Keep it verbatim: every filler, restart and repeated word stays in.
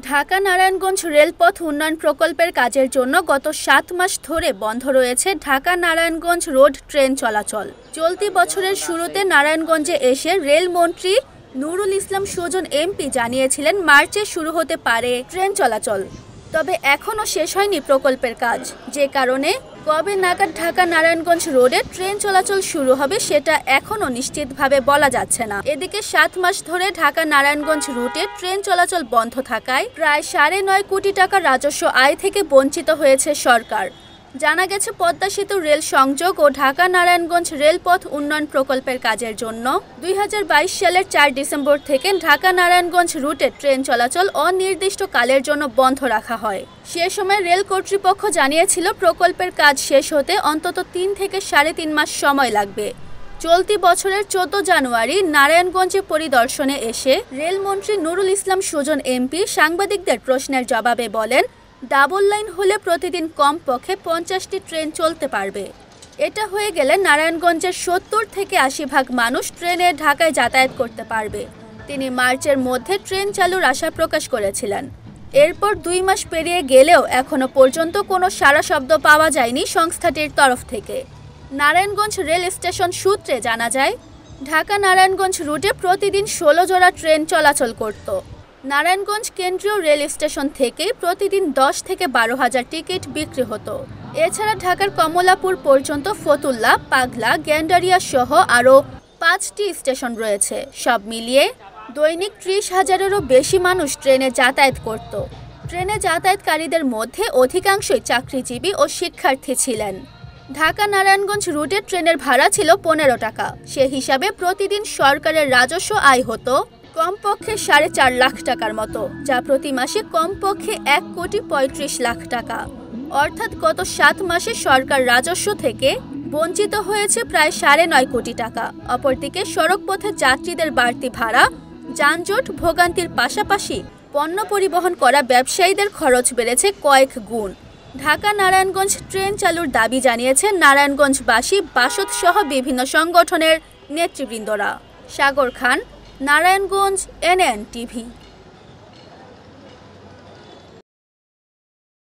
ঢাকা নারায়ণগঞ্জ রেলপথ উন্নয়ন প্রকল্পের কাজের জন্য গত সাত মাস ধরে বন্ধ রয়েছে ঢাকা নারায়ণগঞ্জ রোড ট্রেন চলাচল। চলতি বছরের শুরুতে নারায়ণগঞ্জে এসে রেলমন্ত্রী নুরুল ইসলাম সুজন এমপি জানিয়েছিলেন মার্চে শুরু হতে পারে ট্রেন চলাচল, তবে এখনও শেষ হয়নি প্রকল্পের কাজ, যে কারণে কবে নাগাদ ঢাকা নারায়ণগঞ্জ রোডে ট্রেন চলাচল শুরু হবে সেটা এখনও নিশ্চিতভাবে বলা যাচ্ছে না। এদিকে সাত মাস ধরে ঢাকা নারায়ণগঞ্জ রুটে ট্রেন চলাচল বন্ধ থাকায় প্রায় সাড়ে নয় কোটি টাকা রাজস্ব আয় থেকে বঞ্চিত হয়েছে সরকার। জানা গেছে পদ্মা সেতু রেল সংযোগ ও ঢাকা নারায়ণগঞ্জ রেলপথ উন্নয়ন প্রকল্পের কাজের জন্য দুই হাজার বাইশ সালের চার ডিসেম্বর থেকে ঢাকা নারায়ণগঞ্জ রুটে ট্রেন চলাচল অনির্দিষ্টকালের জন্য বন্ধ রাখা হয়। সে সময় রেল কর্তৃপক্ষ জানিয়েছিল প্রকল্পের কাজ শেষ হতে অন্তত তিন থেকে সাড়ে তিন মাস সময় লাগবে। চলতি বছরের চোদ্দ জানুয়ারি নারায়ণগঞ্জে পরিদর্শনে এসে রেলমন্ত্রী নুরুল ইসলাম সুজন এমপি সাংবাদিকদের প্রশ্নের জবাবে বলেন, ডাবল লাইন হলে প্রতিদিন কমপক্ষে পঞ্চাশটি ট্রেন চলতে পারবে। এটা হয়ে গেলে নারায়ণগঞ্জের সত্তর থেকে আশি ভাগ মানুষ ট্রেনে ঢাকায় যাতায়াত করতে পারবে। তিনি মার্চের মধ্যে ট্রেন চালুর আশা প্রকাশ করেছিলেন। এরপর দুই মাস পেরিয়ে গেলেও এখনও পর্যন্ত কোনো সাড়া শব্দ পাওয়া যায়নি সংস্থাটির তরফ থেকে। নারায়ণগঞ্জ রেল স্টেশন সূত্রে জানা যায়, ঢাকা নারায়ণগঞ্জ রুটে প্রতিদিন ষোলো জোড়া ট্রেন চলাচল করত। নারায়ণগঞ্জ কেন্দ্রীয় রেল স্টেশন থেকেই প্রতিদিন দশ থেকে বারো হাজার টিকিট বিক্রি হতো। এছাড়া ঢাকার কমলাপুর পর্যন্ত ফতুল্লা, পাগলা, গ্যান্ডারিয়া সহ আরও পাঁচটি স্টেশন রয়েছে। সব মিলিয়ে দৈনিক ত্রিশ হাজারেরও বেশি মানুষ ট্রেনে যাতায়াত করত। ট্রেনে যাতায়াতকারীদের মধ্যে অধিকাংশই চাকরিজীবী ও শিক্ষার্থী ছিলেন। ঢাকা নারায়ণগঞ্জ রুটের ট্রেনের ভাড়া ছিল পনেরো টাকা। সে হিসাবে প্রতিদিন সরকারের রাজস্ব আয় হতো কমপক্ষে সাড়ে চার লাখ টাকার মতো, যা প্রতি মাসে কমপক্ষে এক কোটি পঁয়ত্রিশ লাখ টাকা। অর্থাৎ গত সাত মাসে সরকার রাজস্ব থেকে বঞ্চিত হয়েছে প্রায় সাড়ে নয় কোটি টাকা। অপরদিকে সড়কপথে যাত্রীদের বাড়তি ভাড়া, যানজট, ভোগান্তির পাশাপাশি পণ্য পরিবহন করা ব্যবসায়ীদের খরচ বেড়েছে কয়েক গুণ। ঢাকা নারায়ণগঞ্জ ট্রেন চালুর দাবি জানিয়েছে নারায়ণগঞ্জবাসী, বাসদ সহ বিভিন্ন সংগঠনের নেতৃবৃন্দরা। Sagar Khan, Narayanganj, NN TV.